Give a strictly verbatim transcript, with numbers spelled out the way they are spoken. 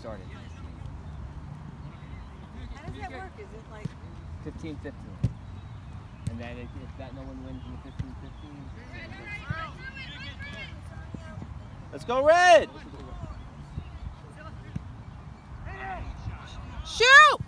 started. How does that work? Is it like fifteen fifteen. And then if, if that no one wins in the fifteen fifteen. Let's go red! Shoot!